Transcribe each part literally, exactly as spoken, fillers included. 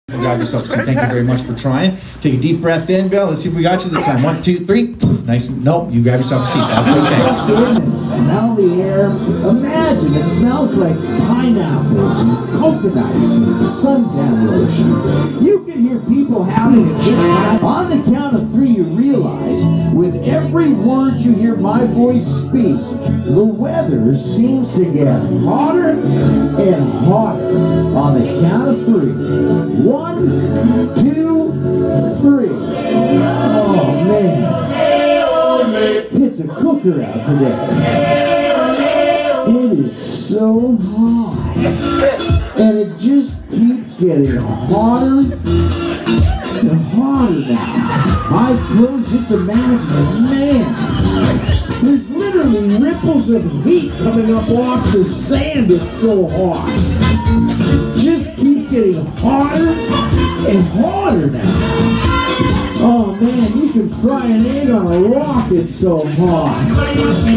Grab yourself a seat. Thank you very much for trying. Take a deep breath in, Bill. Let's see if we got you this time. One, two, three. Nice. Nope, you grab yourself a seat. That's okay. In and smell the air. Imagine it smells like pineapples and coconuts and suntan lotion. You can hear people having a chat. On the count of three, you realize with every word you hear my voice speak, the weather seems to get hotter and hotter. On the count of three. One, two, three. Oh, man. It's a cooker out today. It is so hot. And it just keeps getting hotter and hotter now. Eyes closed, just imagine it. Man, there's literally ripples of heat coming up off the sand. It's so hot. Just keeps getting hotter and hotter now. Oh man, you can fry an egg on a rock, it's so hot.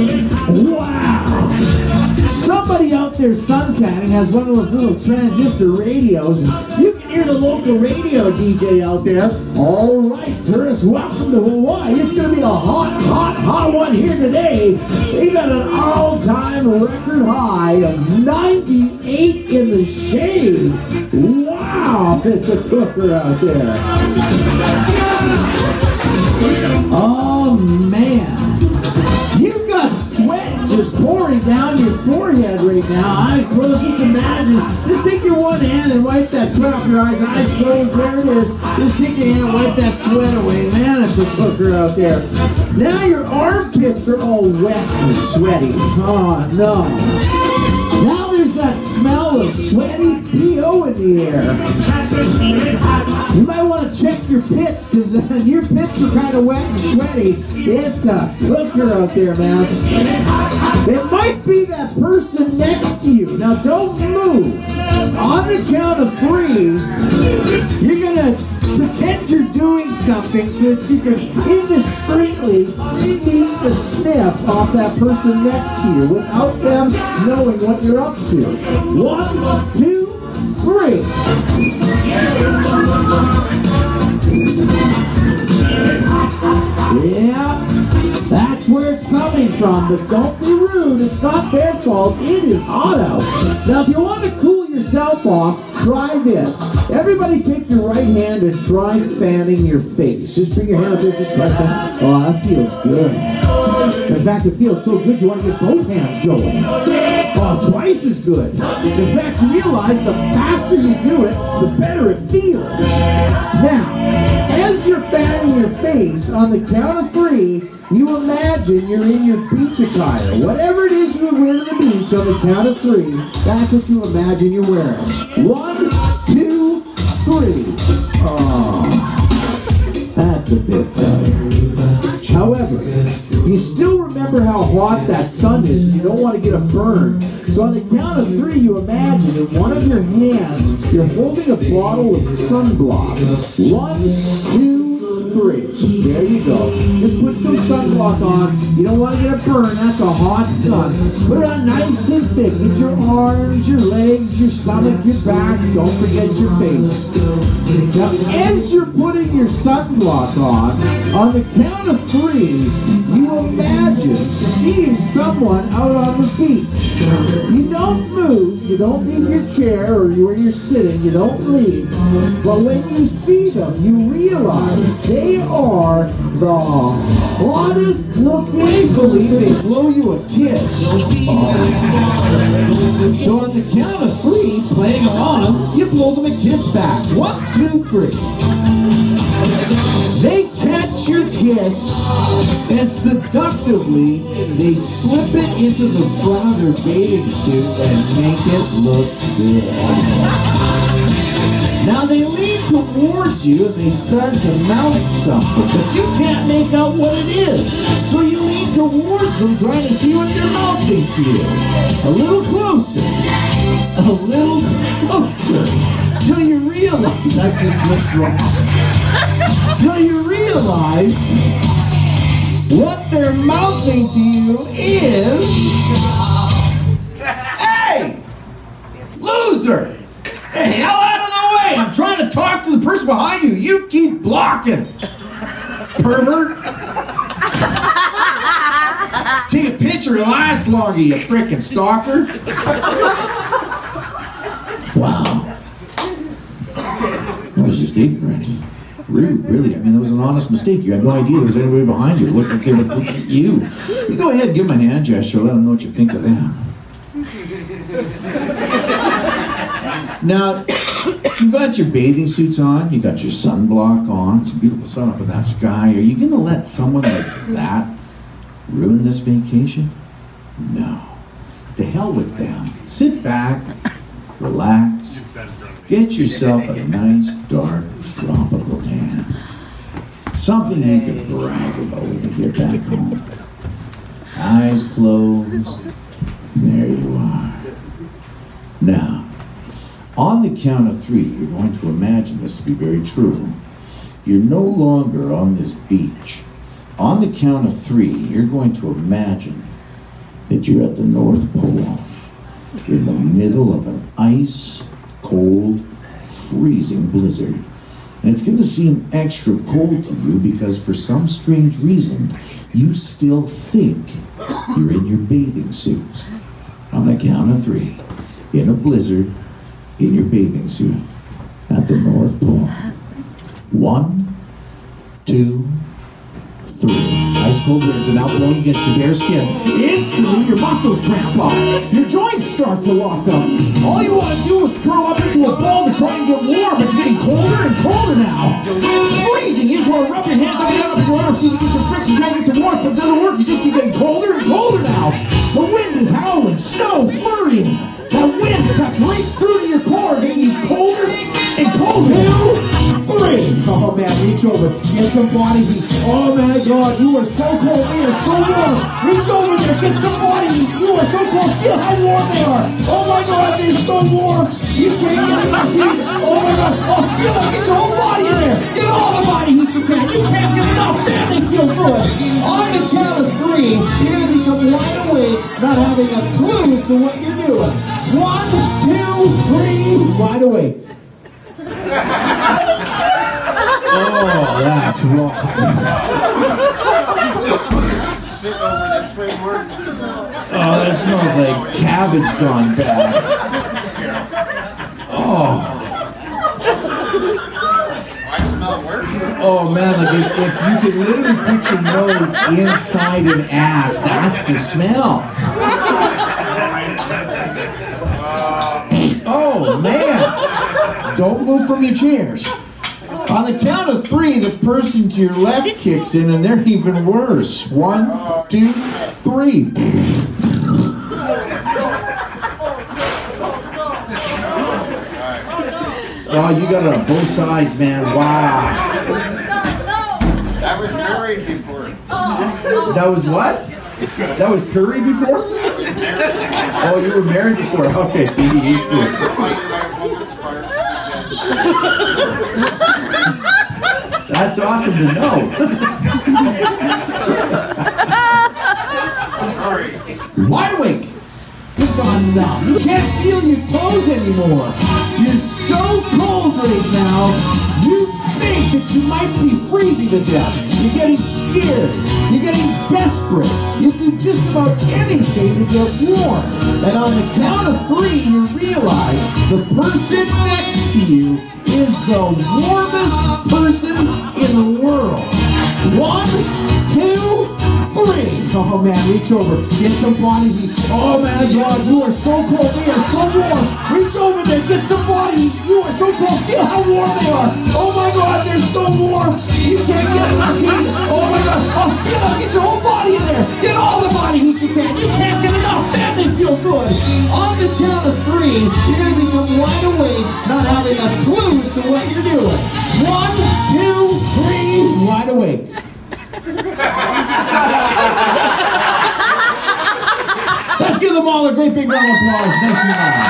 Wow! Somebody out there suntanning has one of those little transistor radios, and you can hear the local radio D J out there. All right, tourists, welcome to Hawaii. It's going to be a hot, hot, hot one here today. They got an all-time record high of ninety-eight in the shade. Wow, it's a cooker out there. Oh man, you've got sweat just pouring down your forehead right now. Eyes closed, just imagine. Just take your one hand and wipe that sweat off your eyes. Eyes closed, there it is. Just take your hand and wipe that sweat away. Man, it's a cooker out there. Now your armpits are all wet and sweaty. Oh no. Now there's that smell of sweaty P O in the air. You might want to check your pits, because your pits are kind of wet and sweaty. It's a cooker out there, man. It might be that person next to you. Now don't move. On the count of three, you're going to pretend you're doing something so that you can indiscreetly sneak the sniff off that person next to you without them knowing what you're up to. One, two, three. Yeah, that's where it's coming from, but don't be rude. It's not their fault. It is hot out. Now, if you want to cool yourself off, try this. Everybody take your right hand and try fanning your face. Just bring your hand up there, just try that. Oh, that feels good. In fact, it feels so good you want to get both hands going. Oh, twice as good. In fact, you realize the faster you do it, the better it feels. Now, as you're fanning your face, on the count of three, you imagine you're in your beach attire. Whatever it is you wear to the beach, on the count of three, that's what you imagine you're wearing. One, two, three. Oh, that's a bit better. However, you still remember how hot that sun is, and you don't want to get a burn. So on the count of three, you imagine in one of your hands, you're holding a bottle of sunblock. One, two, three. There you go. Just put some sunblock on. You don't want to get a burn. That's a hot sun. Put it on nice and thick. Get your arms, your legs, your stomach, your back. Don't forget your face. Now, as you're putting your sunblock on, on the count of three, you imagine seeing someone out on the beach. You don't move, you don't leave your chair or where you're sitting, you don't leave. But when you see them, you realize they are the hottest looking. They believe they blow you a kiss. Oh. So on the count of three, playing along, you blow them a kiss back. One, two, three. They catch your kiss, and seductively, they slip it into the front of their bathing suit and make it look good. Now they lean towards you and they start to mouth something, but you can't make out what it is. So you lean towards them trying to see what they're mouthing to you. A little closer. A little closer. Till you realize, that just looks wrong. Till you realize what they're mouthing to you is, hey, loser, the hell out of the way, I'm trying to talk talk to the person behind you. You keep blocking. Pervert. Take a picture, it'll last longer, you frickin' stalker. Wow. That was just ignorant. Rude, really. I mean, that was an honest mistake. You had no idea there was anybody behind you. Look like they were looking at you. You go ahead and give them a hand gesture. Let them know what you think of them. Now, you've got your bathing suits on. You got your sunblock on. It's a beautiful sun up in that sky. Are you going to let someone like that ruin this vacation? No. To hell with them. Sit back, relax, get yourself a nice, dark, tropical tan. Something you can brag about when you get back home. Eyes closed. There you are. Now, on the count of three, you're going to imagine this to be very true. You're no longer on this beach. On the count of three, you're going to imagine that you're at the North Pole, in the middle of an ice-cold, freezing blizzard. And it's going to seem extra cold to you because for some strange reason, you still think you're in your bathing suits. On the count of three, in a blizzard, in your bathing suit, at the North Pole. One, two, three. Ice cold winds are now blowing against your bare skin. Instantly, your muscles cramp up. Your joints start to lock up. All you want to do is curl up into a ball to try and get warm, but you're getting colder and colder now. It's freezing. You just want to rub your hands up and down up your arms so you can get some friction, try and get some warmth, but it doesn't work. You just keep getting colder and colder now. The wind is howling, snow flurrying. That wind cuts right through to your core, getting you colder and colder. Two, three. Oh man, reach over, get some body heat. Oh my God, you are so cold, they are so warm. Reach over there, get some body heat. You are so cold, feel how warm they are. Oh my God, they're so warm. You can't get enough heat. Oh my God, oh, feel like get your whole body in there. Get all the body heat you can. You can't get enough, man, they feel good. On the count of three, you're going to become wide awake, not having a clue as to what you're doing. One, two, three, wide awake. Oh, that's wrong. Sit over this way, Mark. Oh, that smells like cabbage gone bad. Oh. I smell worse. Oh man, like if, if you could literally put your nose inside an ass, that's the smell. Oh man, don't move from your chairs. On the count of three, the person to your left kicks in and they're even worse. One, two, three. Oh, you got it on both sides, man. Wow. That was married before. That was what? That was curry before? Oh, you were married before. Okay, so you used to it. That's awesome to know. Sorry. Wide awake. You've gone numb. You can't feel your toes anymore. You're so cold right now. You think that you might be freezing to death. You're getting scared. You're getting desperate. You do just about anything to get warm. And on the count of three, you realize the person next to you is the warmest person in the world. One, two, three. Oh man, reach over. Get some body heat. Oh my God, you are so cold. They are so warm. Reach over there. Get some body heat. You are so cold. Feel how warm they are. Oh my God, they're so warm. You can't get enough heat. Oh my God. Oh, feel it. Get your whole body in there. Get all the body heat you can. You can't get enough. Man, they feel good. On the count of three, you're going to become wide awake, not having a clue as to what you're doing. One, two, three, wide awake. Let's give them all a great big round of applause. Nice and loud.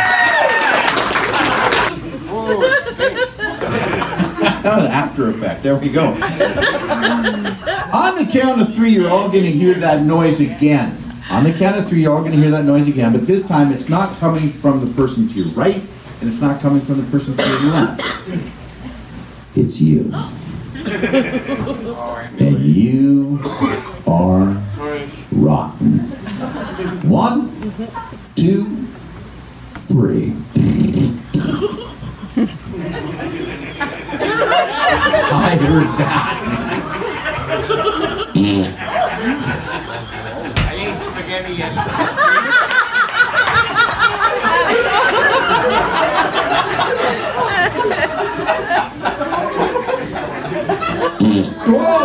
Oh, it stinks. After effect. There we go. On the count of three, you're all going to hear that noise again. On the count of three, you're all going to hear that noise again, but this time it's not coming from the person to your right, and it's not coming from the person to your left. It's you. And you are rotten. One, two, three. I heard that. I ate spaghetti yesterday. Whoa!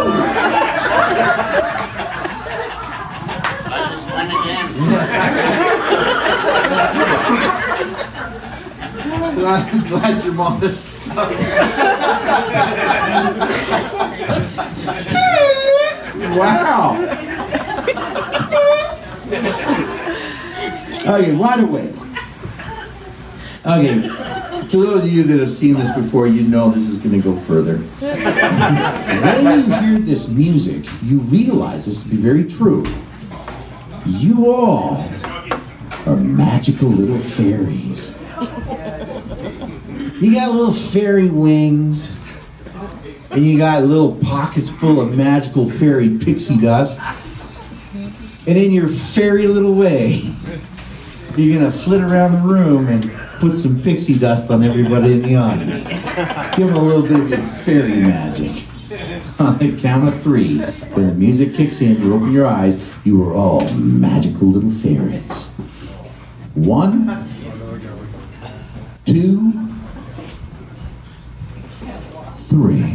I just went again. I'm glad you're modest. Wow. Okay, right away. Okay, for those of you that have seen this before, you know this is going to go further. When you hear this music, you realize this to be very true. You all are magical little fairies. You got little fairy wings, and you got little pockets full of magical fairy pixie dust. And in your fairy little way, you're gonna flit around the room and put some pixie dust on everybody in the audience. Give them a little bit of your fairy magic. On the count of three, when the music kicks in, you open your eyes, you are all magical little fairies. One, two, three.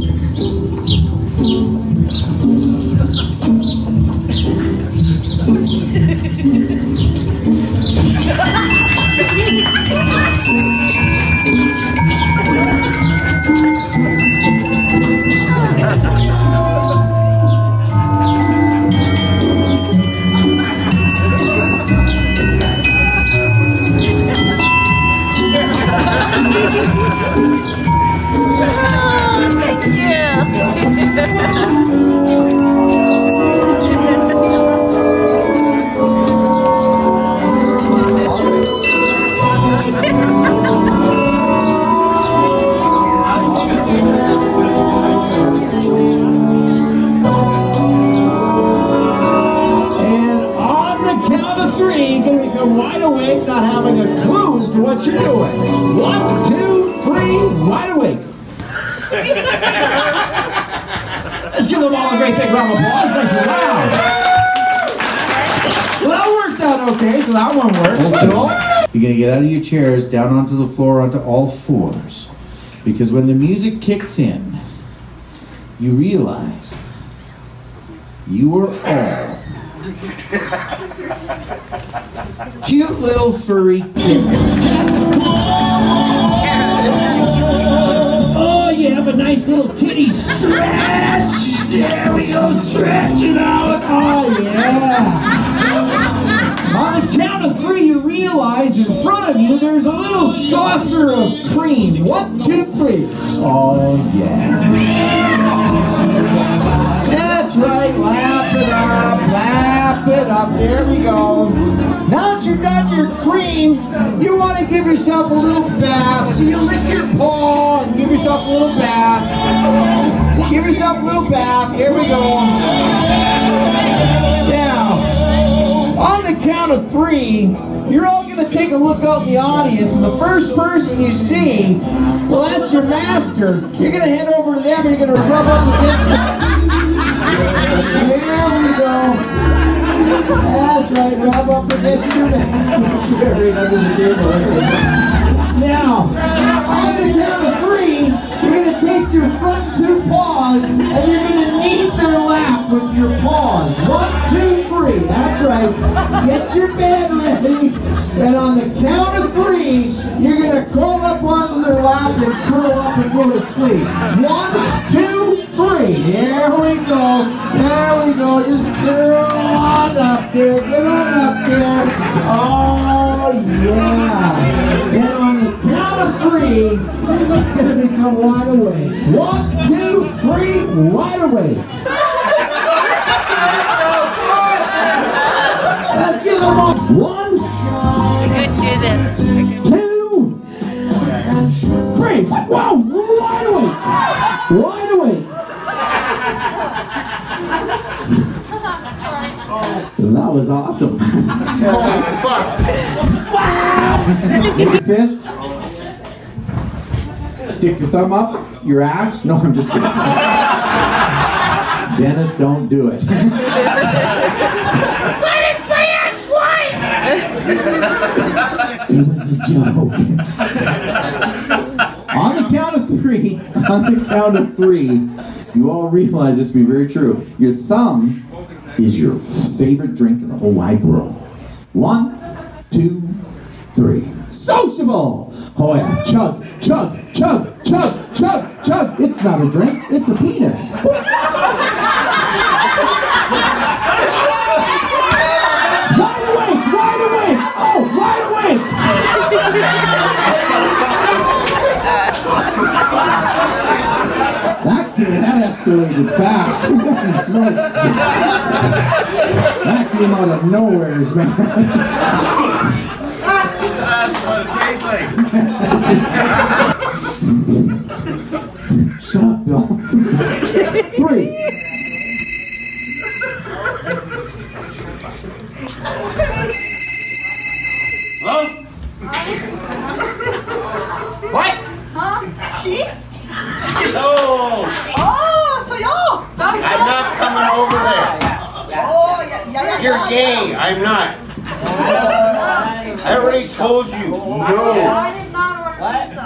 Not having a clue as to what you're doing. One, two, three, wide awake. Let's give them all a great big round of applause. Nice and loud. Well, that worked out okay, so that one works. Cool. You're going to get out of your chairs, down onto the floor, onto all fours. Because when the music kicks in, you realize you are all cute little furry kittens. Oh, you have a nice little kitty stretch. There we go, stretch it out. Oh, yeah. On the count of three, you realize in front of you there's a little saucer of cream. One, two, three. Oh, yeah. That's right, lap it up, lap it up. There we go. Now that you've got your cream, you want to give yourself a little bath. So you lick your paw and give yourself a little bath. Give yourself a little bath. Here we go. Now, on the count of three, you're all going to take a look out in the audience, and the first person you see, well, that's your master. You're going to head over to them, and you're going to rub up against them. There we go. That's right, rub up against your master. Right under the table. Now, on the count of three, you're going to take your front two paws, and you're going to knead their lap with your paws. One, two, three. That's right. Get your bed ready. And on the count of three, you're going to crawl up onto their lap and curl up and go to sleep. One, two, three. There we go. There we go. Just curl on up there. Get on up there. Oh, yeah. And on the count of three, you're going to become wide awake. One, two, three, wide awake. Let's give them all. One. We could do this. Two. Three. Wow, wide awake. Wide awake. That was awesome. Give your fist. Stick your thumb up your ass. No, I'm just kidding. Dennis, don't do it. But it's my ex-wife! It was a joke. On the count of three, on the count of three, you all realize this to be very true. Your thumb is your favorite drink in the whole wide world. One, two, three. Sociable! Oh yeah, chug, chug, chug, chug, chug, chug. It's not a drink, it's a penis. Wide awake, wide awake! Oh, wide awake! That kid, that escalated fast. Holy smokes. That came out of nowhere, man. That's what it tastes like. Shut up, Bill. Three. Huh? What? Huh? She? No! Oh, so yo! I'm not coming over there. Oh, yeah, yeah, yeah. You're gay. I'm not. I already told you. No. I did not order pizza.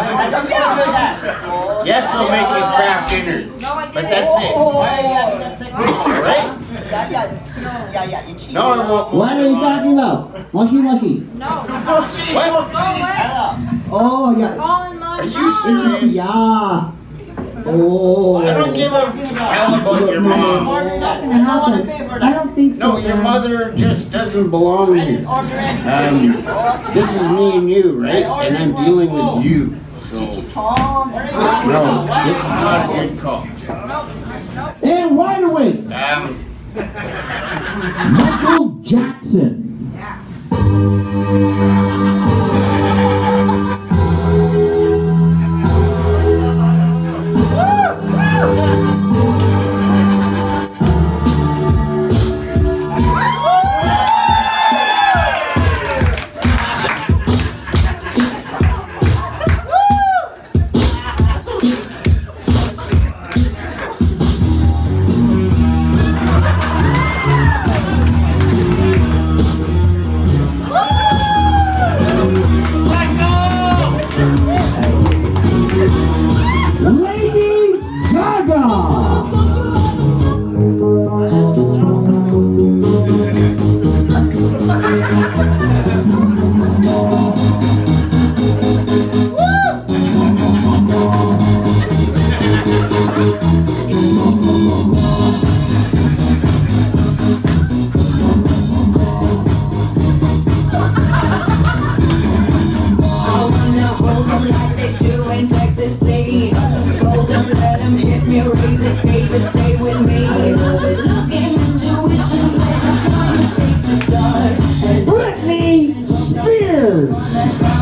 Yes, I'll make you craft dinner. No, I didn't. But that's it. Right? Yeah, yeah. Yeah, yeah. No, I won't. What are you talking about? Moshi moshi. No. What? Go away. Oh, yeah. Calling my Are you mom. serious? Yeah. Oh. I don't give a hell about your mom. It's not gonna happen. I don't think so. No, your mother just doesn't belong here. Um, this is me and you, right? And I'm dealing with you. So, no, this is not a good call. And wide awake. Um, Michael Jackson. Britney Spears.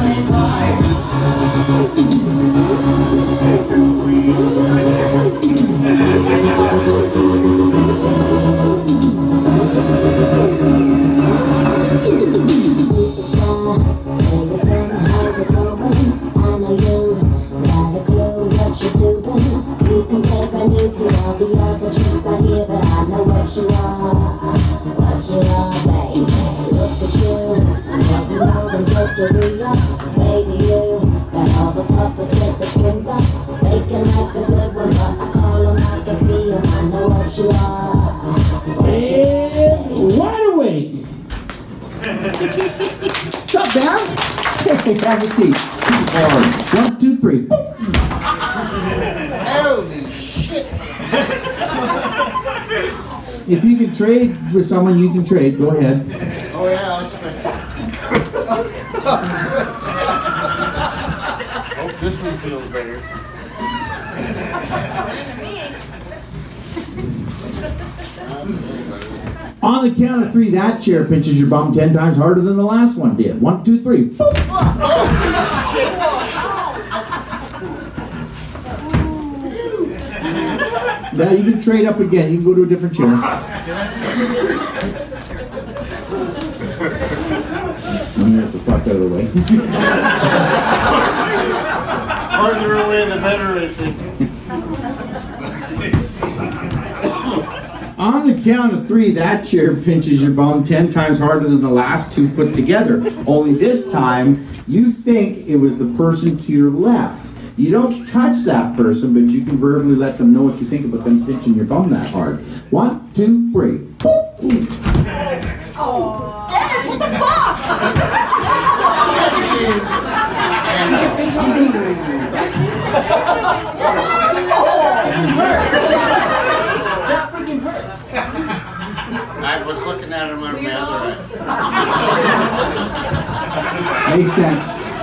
Wide awake. What's up, man? Hey, have a seat. One, two, three. holy shit. If you can trade with someone, you can trade. Go ahead. Oh, yeah, I'll switch. Hope this one feels better. On the count of three, that chair pinches your bum ten times harder than the last one did. One, two, three. Now you can trade up again. You can go to a different chair. I'm gonna get the fuck out of the way. Farther away, the better, I think. On the count of three, that chair pinches your bum ten times harder than the last two put together. Only this time, you think it was the person to your left. You don't touch that person, but you can verbally let them know what you think about them pinching your bum that hard. One, two, three. Oh, Dennis, what the fuck? That freaking hurts. I was looking at him on my other eye. Makes sense.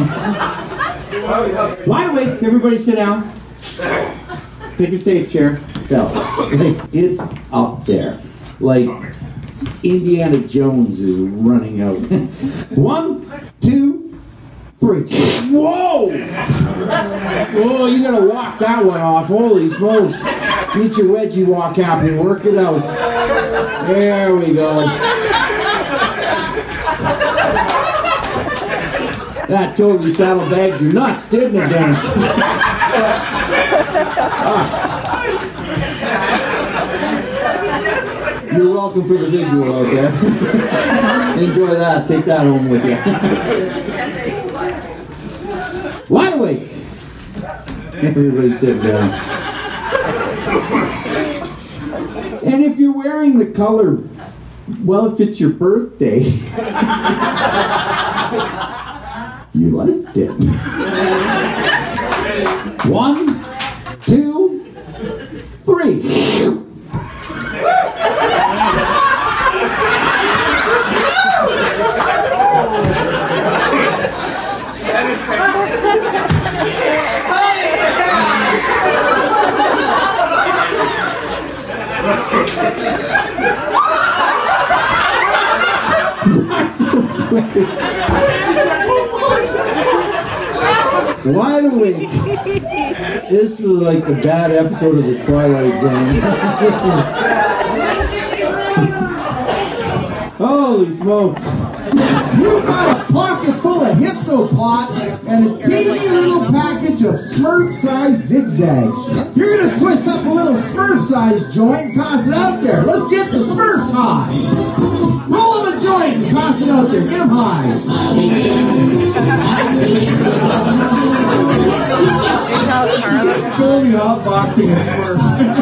Wide awake, everybody sit down. Pick a safe chair. Go. It's up there. Like Indiana Jones is running out. One, two, three. Whoa! Whoa, you gotta walk that one off. Holy smokes. Get your wedgie walk happening. Work it out. There we go. That totally saddlebagged your nuts, didn't it, Dennis? Ah. You're welcome for the visual out there. Enjoy that. Take that home with you. Wide awake. Everybody sit down. And if you're wearing the color, well, if it's your birthday, you liked it. One, two, three. Wide awake. This is like the bad episode of the Twilight Zone. Holy smokes. You've got a pocket full of Hypnopot and a teeny little package of Smurf-sized zigzags. You're going to twist up a little Smurf-sized joint and toss it out there. Let's get the Smurfs high. Roll them a joint and toss it out there. Get them high. Just totally hotboxing a Smurf.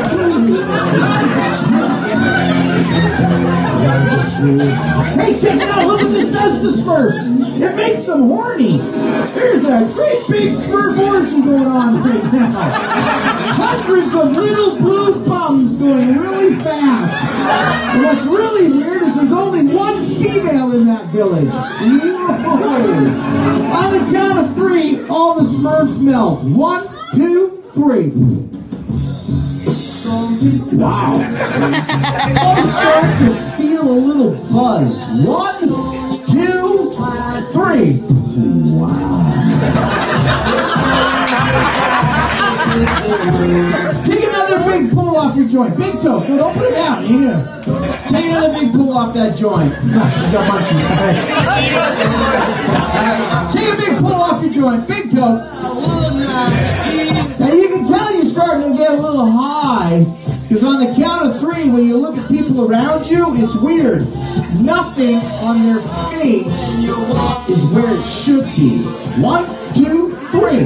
Hey, check it out. Look what this does to Smurfs. It makes them horny. There's a great big Smurf orgy going on right now. Hundreds of little blue bums going really fast. And what's really weird is there's only one female in that village. Whoa. On the count of three, all the Smurfs melt. One, two, three. Wow. I'll start to feel a little buzz. One, two, three. Wow. Take another big pull off your joint. Big toe. No, don't put it down. Yeah. Take another big pull off that joint. No, she's got munchies. Take a big pull off your joint. Big toe. Now you can tell you're starting to get a little high, because on the count of three, when you look at people around you, it's weird. Nothing on their face is where it should be. One, two, three.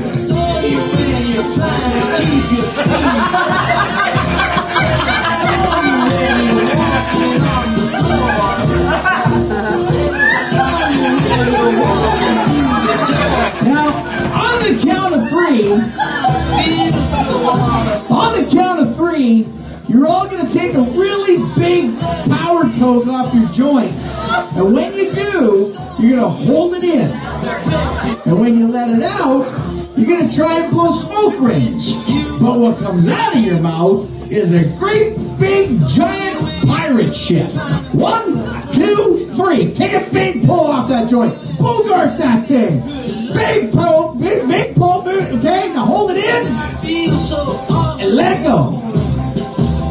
Now, on the count of three, on the count of three, you're all going to take a really big power toke off your joint. And when you do, you're going to hold it in. And when you let it out, you're going to try and blow smoke rings. But what comes out of your mouth is a great big giant pirate ship. One, two, three. Take a big pull off that joint. Bogart that thing. Big pull, big, big pull. Okay, now hold it in and let it go.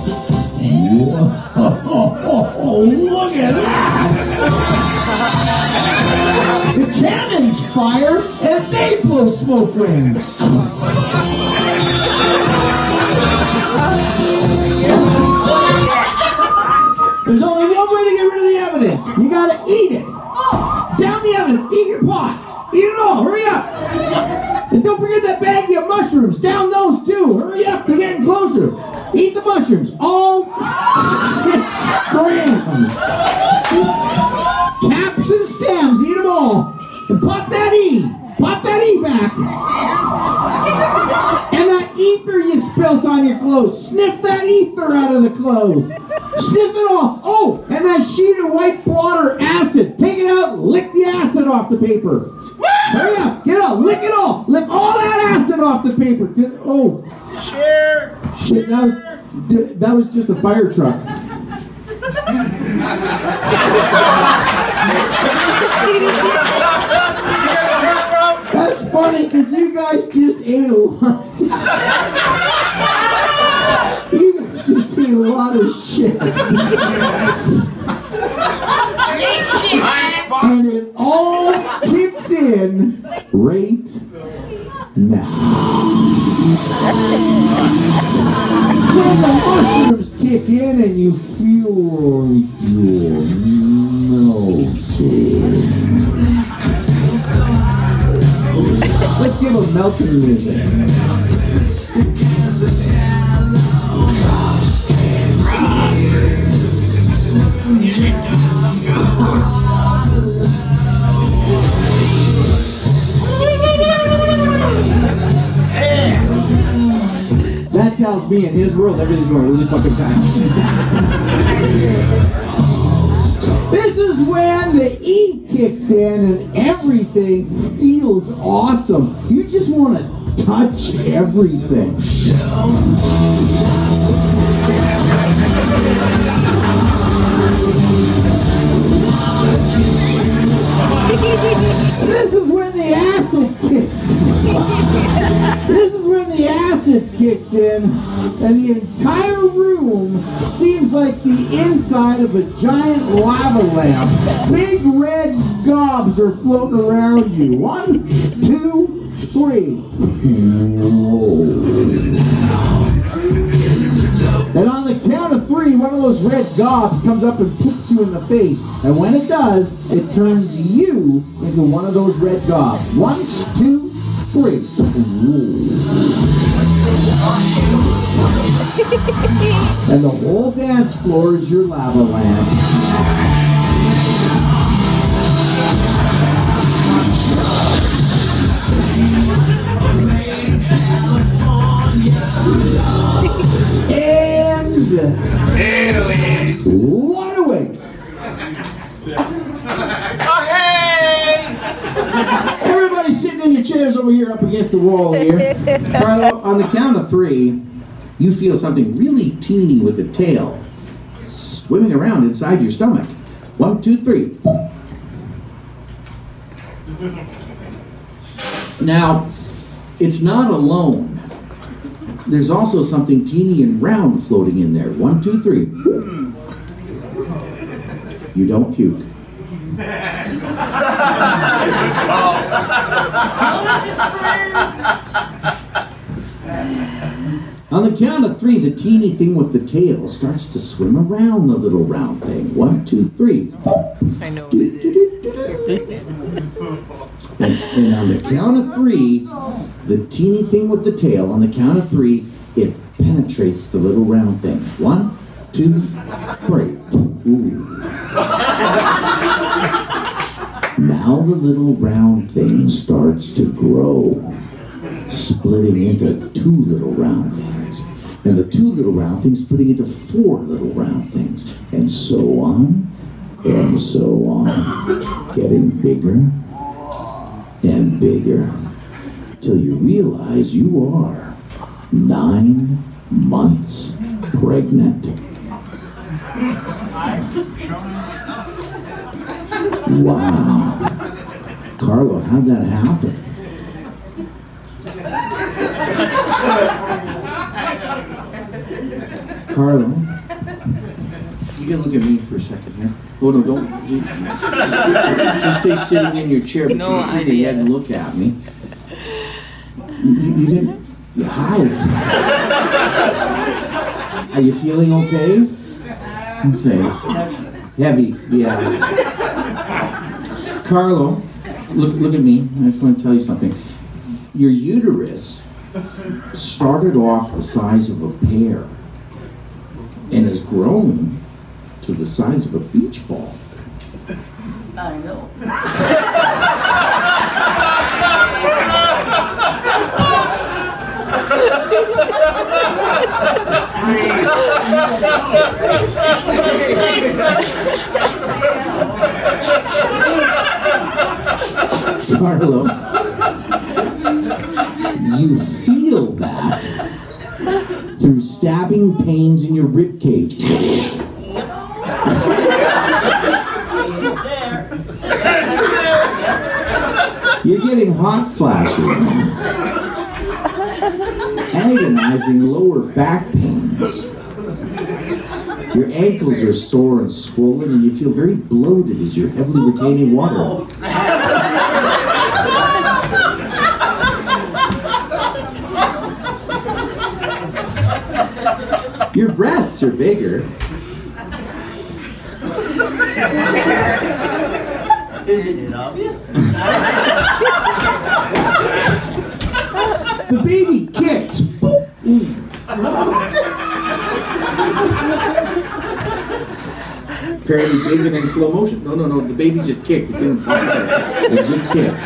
look at that! The cannons fire and they blow smoke rings. There's only one way to get rid of the evidence. You gotta eat it. Down the evidence. Eat your pot. Eat it all. Hurry up. And don't forget that baggie of mushrooms. Down those too. Hurry up. They're getting closer. Eat the mushrooms. All six grams. Caps and stems. Eat them all. And pop that E. Pop that E back. And that ether you spilt on your clothes. Sniff that ether out of the clothes. Sniff it all. Oh, and that sheet of white blotter acid. Take it out. Lick the acid off the paper. Hurry up. Get out. Lick it all. Lick all that acid off the paper. Oh. Share. Shit, that was, that was just a fire truck. That's funny because you guys just ate a lot. You guys just ate a lot of shit. And it all kicks in right now. When the mushrooms kick in and you feel like you're melting. Let's give a melting music. That tells me in his world everything's going really fucking fast. This is when the E kicks in and everything feels awesome. You just want to touch everything. This is when the acid kicks in. This is when the acid kicks in and the entire room seems like the inside of a giant lava lamp. Big red gobs are floating around you. One, two, three. And on the count of three, one of those red gobs comes up and poops you in the face. And when it does, it turns you into one of those red gobs. One, two, three. And the whole dance floor is your lava lamp. And run away. Oh, hey! Everybody sitting in your chairs over here up against the wall here. Carlo, on the count of three, you feel something really teeny with a tail swimming around inside your stomach. One, two, three. Now, it's not alone. There's also something teeny and round floating in there. One, two, three. You don't puke. On the count of three, the teeny thing with the tail starts to swim around the little round thing. One, two, three. I know. Do, do, do, do, do. And, and on the count of three, the teeny thing with the tail, on the count of three, it penetrates the little round thing. One, two, three. Ooh. Now the little round thing starts to grow, splitting into two little round things. And the two little round things splitting into four little round things. And so on, and so on. Getting bigger and bigger. Till you realize you are nine months pregnant. Wow. Carlo, how'd that happen? Carlo, you can look at me for a second here. Oh no, don't. Just, just, just stay sitting in your chair, but No you turn your head and look at me. You, you, you can. Hi. Are you feeling okay? Okay. Heavy, yeah. Carlo, look, look at me. I just want to tell you something. Your uterus started off the size of a pear and has grown to the size of a beach ball. I know. Carlo, you feel that through stabbing pains in your rib cage. It's there. You're getting hot flashes now. Agonizing lower back pains. Your ankles are sore and swollen, and you feel very bloated as you're heavily retaining water. Your breasts are bigger. Isn't it obvious? The baby kicks. Apparently big and in slow motion. No, no, no. The baby just kicked. It didn't pop out. It just kicked.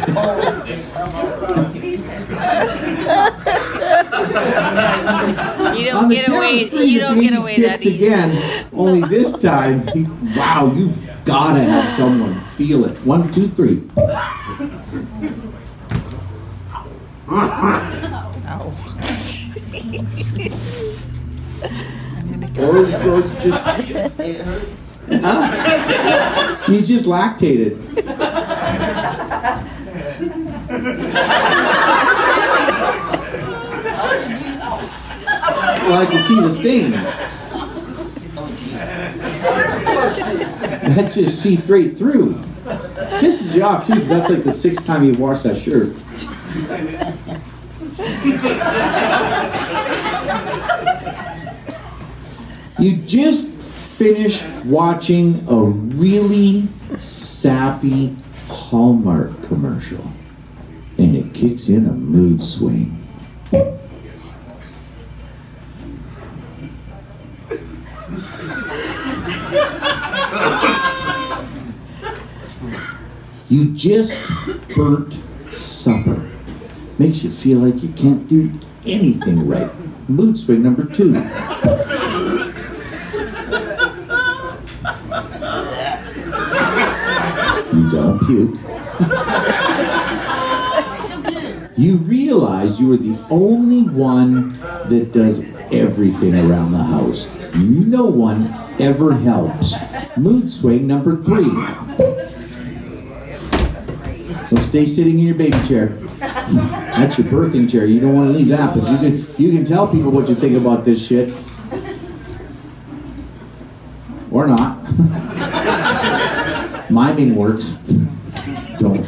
You On don't the get count away. of three, You the don't baby get away kicks that easy. again. Only this time, he, wow, you've got to have someone feel it. One, two, three. Or, or just, It hurts. huh? You just lactated. Well, I can see the stains. That just seeped right through. Pisses you off too, because that's like the sixth time you've washed that shirt. You just finished watching a really sappy Hallmark commercial, and it kicks in a mood swing. You just burnt supper. Makes you feel like you can't do anything right. Mood swing number two. You don't puke. You realize you are the only one that does everything around the house. No one ever helps. Mood swing number three. Well, stay sitting in your baby chair. That's your birthing chair. You don't want to leave that, but you can you can tell people what you think about this shit. Or not. Miming works. Don't.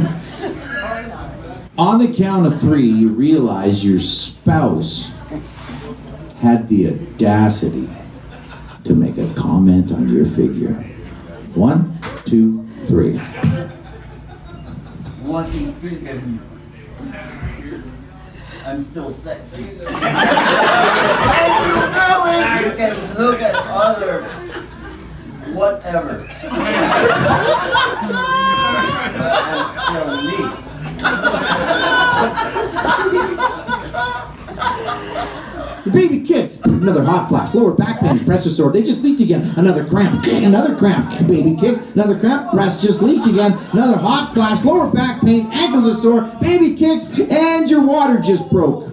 On the count of three, you realize your spouse had the audacity to make a comment on your figure. One, two, three. What do you think of me? I'm still sexy. You can look at other whatever. But I'm still me. The baby kicks. Another hot flash. Lower back pain. Breasts are sore. They just leaked again. Another cramp. Another cramp. Baby kicks. Another cramp. Breasts just leaked again. Another hot flash. Lower back pains. Ankles are sore. Baby kicks. And your water just broke.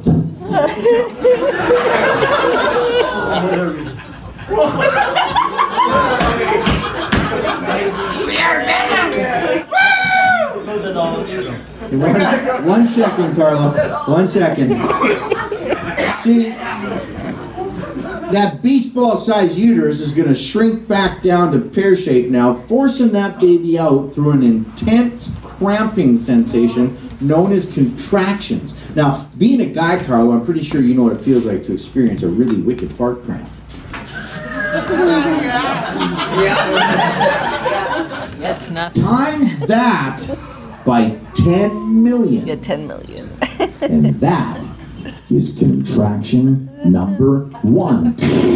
One, one second, Carlo. One second. See, that beach ball sized uterus is going to shrink back down to pear shape now, forcing that baby out through an intense cramping sensation known as contractions. Now, being a guy, Carlo, I'm pretty sure you know what it feels like to experience a really wicked fart cramp. That's not. Times that by ten million. Yeah, ten million. And that is contraction number one.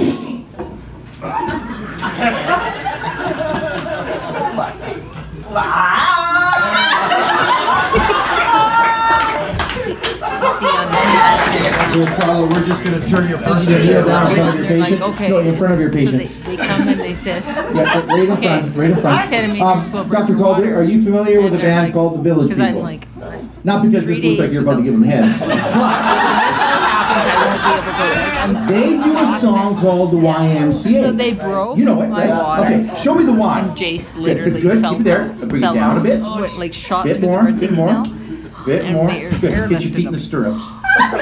Here, Carlo, we're just going to turn your person chair down in front of your patient. Like, okay. No, in front of your patient. So they, they come and they said, Yeah, right in okay. front, right in front. They said to me, Um, you're supposed to bring Doctor your Calder, water. are you familiar with a And they're band like- called the Village Because I'm People? like, Not because three this looks like days you're about to give without them head. this all happens, I won't be able to go. I'm They do a song called the Y M C A. So they broke You know it, my right? water. Okay, show me the Y. And Jace Good, literally good, fell keep it there. down- Bring it fell down a down, bit. went, like shot Bit through more, the bit more. canal. Bit And more. they- Good. they're Get your lifted feet in up. the stirrups. Like,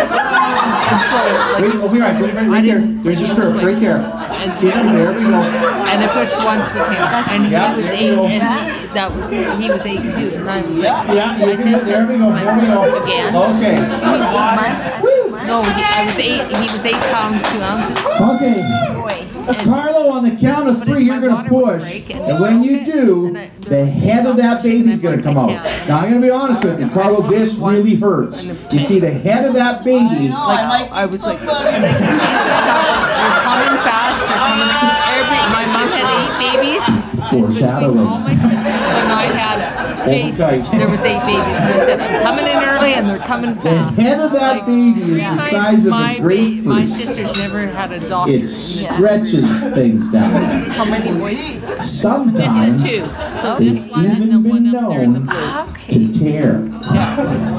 Wait, over here, right, right, I right there. didn't- There's your it was stirrups, like- right there. And See them? There we go. And I pushed once with him, and Yeah, he was there we eight, go. and he, that was he was eight too, and I was like, Yeah, I you can, said there we go, to there we go. again. Okay. No, he, I was eight. He was eight pounds two ounces. Okay. And Carlo, on the count of But three, if you're my going to water would push. break and- And when you do, And I- the head of that baby's going to come out. Now, I'm going to be honest with you, Carlo, this really hurts. You see, the head of that baby, like I was like, and I can see they're coming fast. They're coming. Every my mom had eight babies. Foreshadowing. Between all my sisters, when I had Jace, there was eight babies. And I said, I'm coming in early, and they're coming the fast. head of that Like, baby is the my- size of my a ba- My grapefruit. sisters never had a doctor. It stretches things down. How many boys? Just Sometimes the two. So it's this one and even the been one up there in the known blue. to tear. Yeah.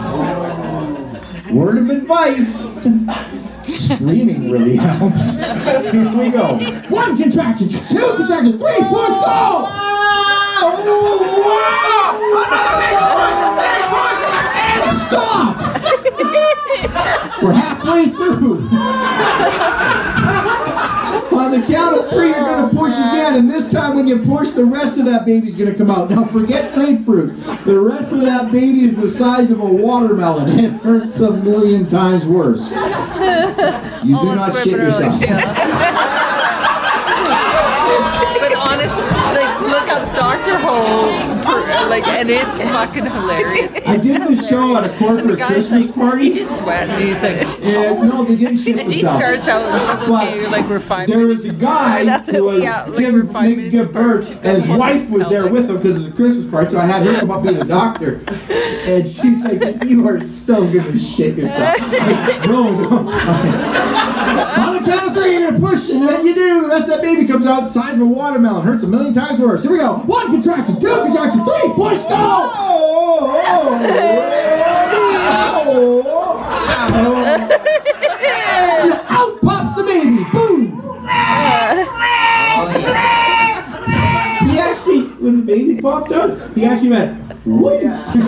Word of advice. Screaming really helps. Here we go. One contraction, two contraction, three, push, go! And stop! We're halfway through. On the count of three, you're going to push again, and this time when you push, the rest of that baby's going to come out. Now forget grapefruit. The rest of that baby is the size of a watermelon. It hurts a million times worse. You do not shit yourself. But honestly, like, look up Doctor Ho, like, and it's fucking hilarious. I did this show at a The corporate guy's Christmas like, party. He just sweat, and he's like, And no, they didn't shit and she themselves. starts out, and she's But okay, like, we're five there minutes was a guy who was Yeah, like giving we're five making minutes give birth, apart. and his wife was there with him because it was a Christmas party. So I had her come up be the doctor, and she's like, "You are so gonna shit yourself." Like, no, no. On the count of three, you're gonna push, and then you do. The rest of that baby comes out, size of a watermelon, hurts a million times worse. Here we go. One contraction, two contraction, three, push, go. Out pops the baby. Boom. He actually, when the baby popped out, he actually went, whoop.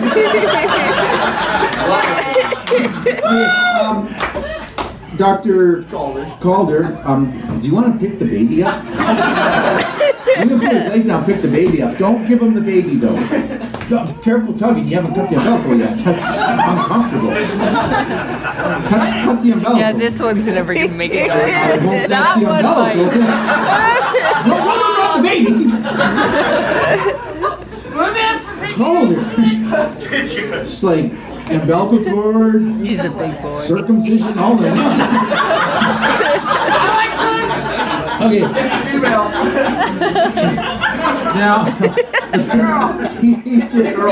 Okay, um, Doctor Calder, um, do you want to pick the baby up? You can put his legs down, pick the baby up. Don't give him the baby, though. No, careful tugging, you haven't cut the umbilical yet. That's uncomfortable. Cut, cut the umbilical. Yeah, this one's never gonna make it. I hope that's That the one umbilical. No, no, no, drop the baby! Calder. It's like umbilical cord, He's a big boy. circumcision, all that. Okay. Now, he's just. Oh.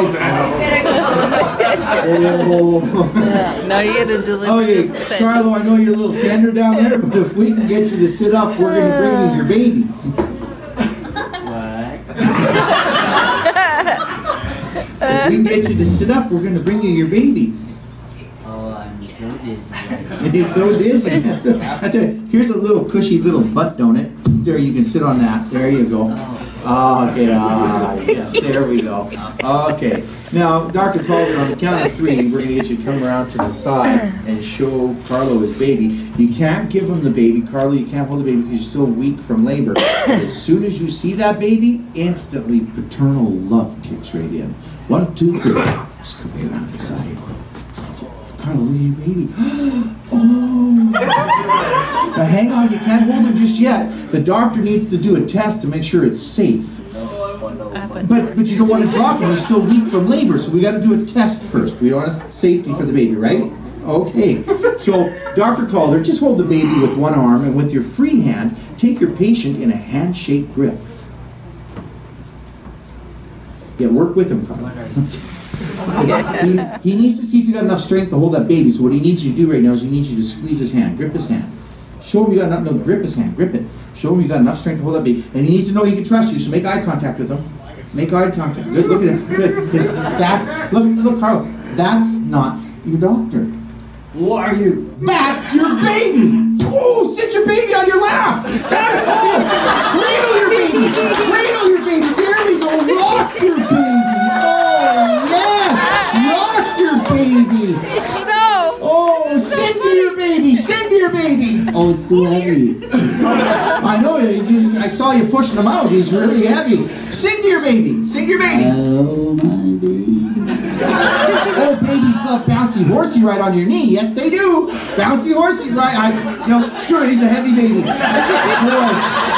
Yeah, now you gotta deliver Okay, the percent. Carlo, I know you're a little tender down there, but if we can get you to sit up, we're going to bring you your baby. If we can get you to sit up, we're going to bring you your baby. Oh, I'm so dizzy. And you're so dizzy. That's a, that's a, here's a little cushy little butt donut. There, you can sit on that. There you go. Oh, okay, ah, yes, there we go. Okay, now, Doctor Calder, on the count of three, we're going to get you to come around to the side and show Carlo his baby. You can't give him the baby. Carlo, you can't hold the baby because you're still weak from labor. But as soon as you see that baby, instantly paternal love kicks right in. One, two, three. Just come right around the side. Carlo, look at your baby. Oh! Now hang on, you can't hold him just yet. The doctor needs to do a test to make sure it's safe. But but you don't want to drop him. He's still weak from labor, so we got to do a test first. We want safety for the baby, right? Okay. So Doctor Calder, just hold the baby with one arm, and with your free hand, take your patient in a handshake grip. Yeah, work with him, Carlo. He, he needs to see if you got enough strength to hold that baby. So what he needs you to do right now is he needs you to squeeze his hand, grip his hand. Show him you got enough, no, grip his hand, grip it. Show him you got enough strength to hold that baby. And he needs to know he can trust you, so make eye contact with him. Make eye contact. Good, look at him. Good. Because that's, look, look, Carl, that's not your doctor. Who are you? That's your baby! Oh, sit your baby on your lap! Oh, cradle your baby! Cradle your baby! There we go! Rock your baby! Oh, yes! Rock your baby! So! Oh, sing to your baby! Sing to your baby! Oh, it's too heavy. I know, you, you, I saw you pushing him out. He's really heavy. Sing to your baby! Sing to your baby! Oh, my baby. Oh, babies love bouncy horsey right on your knee. Yes, they do. Bouncy horsey right. I, you know, screw it. He's a heavy baby. Boy.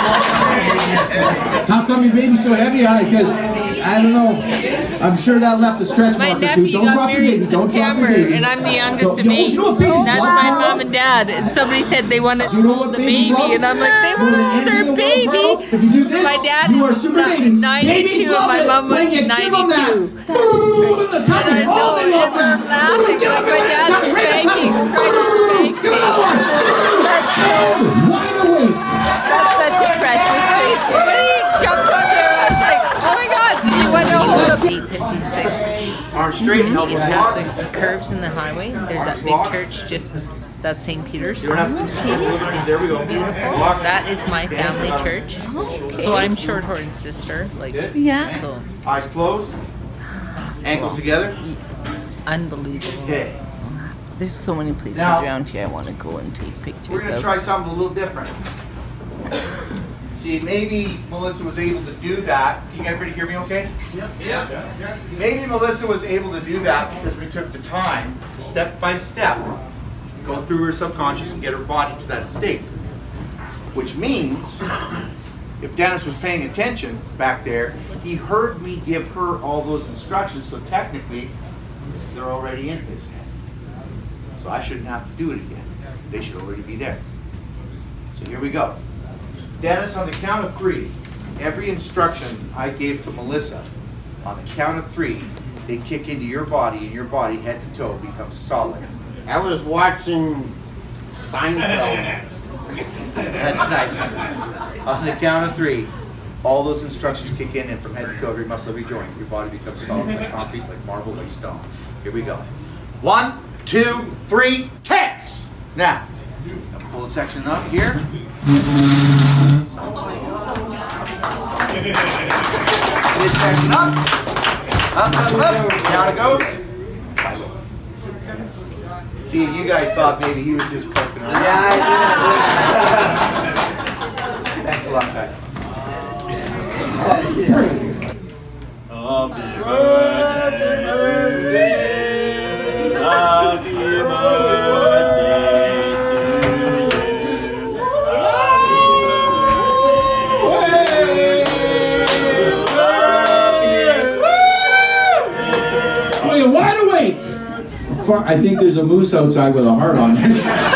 How come your baby's so heavy? Because I don't know. I'm sure that left a stretch My mark or two. nephew Don't got drop your married baby. in Don't drop your September, baby. and I'm the youngest Don't- of you know- eight. you know what babies That's love, my Carl? mom and dad. And somebody said they wanted Do you to know hold what the babies baby, love? and I'm like, they More want than to hold anything in their the world, Carl, baby. if you do this, My dad you are was super ni- baby. ninety-two, Babies and love my it mom when was you give them that. ninety-two. Ooh, the tummy. And I Oh, they know, love and I'm that. laughing, Give like them my the dad's tummy. Right the tummy. spanking, trying to spank Give me. another one. And wide awake. That's such a precious creature. When he jumped up there, I was like, oh my god, he went to hold up. eight fifty-six. Arm straight, elbows It locked. has the curves in the highway. There's that big church just that Saint Peter's. You don't have to. There we go. Beautiful. Lock. That is my family church. So I'm Shorthorn's sister. Like, Yeah. so Eyes closed. Ankles together. unbelievable. Okay. There's so many places Now- around here I want to go and take pictures We're gonna of. try something a little different. See, maybe Melissa was able to do that. Can everybody hear me okay? Yeah. Yeah. Maybe Melissa was able to do that because we took the time to step by step go through her subconscious and get her body to that state. Which means, if Dennis was paying attention back there, he heard me give her all those instructions, so technically, they're already in his head. So I shouldn't have to do it again. They should already be there. So here we go. Dennis, on the count of three, every instruction I gave to Melissa, on the count of three, they kick into your body, and your body, head to toe, becomes solid. I was watching Seinfeld. That's nice. On the count of three, all those instructions kick in, and from head to toe, every muscle, every joint, your body becomes solid like concrete, like marble, like stone. Here we go. One, two, three, tense! Now, pull the section up here. Midsection up. Up, up, up. Down it goes. See, you guys thought maybe he was just poking around. Yeah, I did. Thanks a lot, guys. Happy birthday. Happy birthday to you. Oh, you're wide awake. I think there's a moose outside with a heart on it.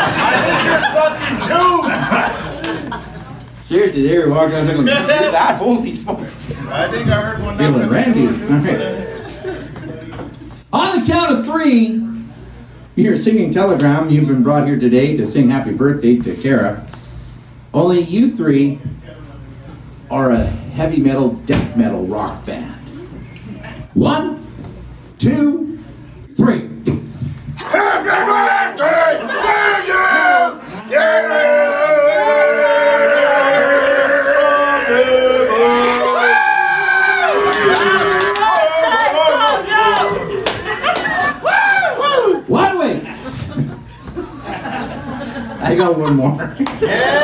I think there's fucking two. Seriously, they were walking outside going, That, holy smokes. I think I heard one. feeling randy. Okay. On the count of three, you're singing Telegram. You've been brought here today to sing happy birthday to Kara. Only you three are a heavy metal, death metal rock band. One, two, three. Happy birthday to you! Yeah! I got one more.